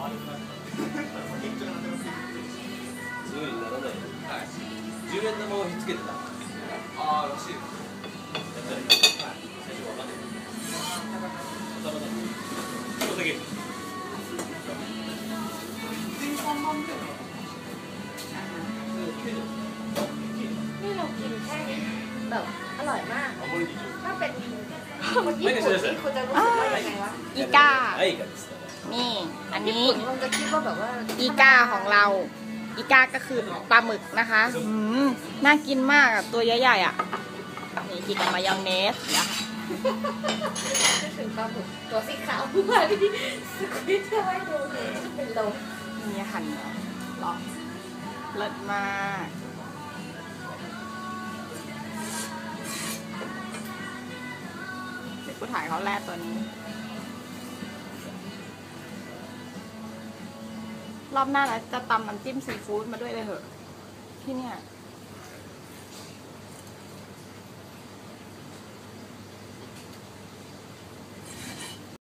強いにならない。はい。10円玉をひっつけてた。ああ、らしい。やったらいい。はい。最初わかんない。頭だ。ちょっとだけ。1.3万みたいな。 นี่เรากินแค่นี้แบบอร่อยมากถ้าเป็นคนญี่ปุ่นนี่คุณจะรู้สึกว่ายังไงวะอีกาはい、いいかです。 นี่ อันญี่นี้ปุ่นคงจะคิดว่าแบบว่าอีกาของเรา อีกาก็คือปลาหมึกนะคะน่ากินมากอะตัวใหญ่ๆอ่ะ นี่กินกับมายองเนสนะคะนึกถึงปลาหมึกตัวสีขาวมาที่สควิตเตอร์ให้ดูเป็นลมนี่หั่นหรอเลิศมากเดี๋ยวกูถ่ายเขาแรกตัวนี้ รอบหน้านะจะตำน้ำจิ้มซีฟู้ดมาด้วยเลยเหอะที่เนี่ย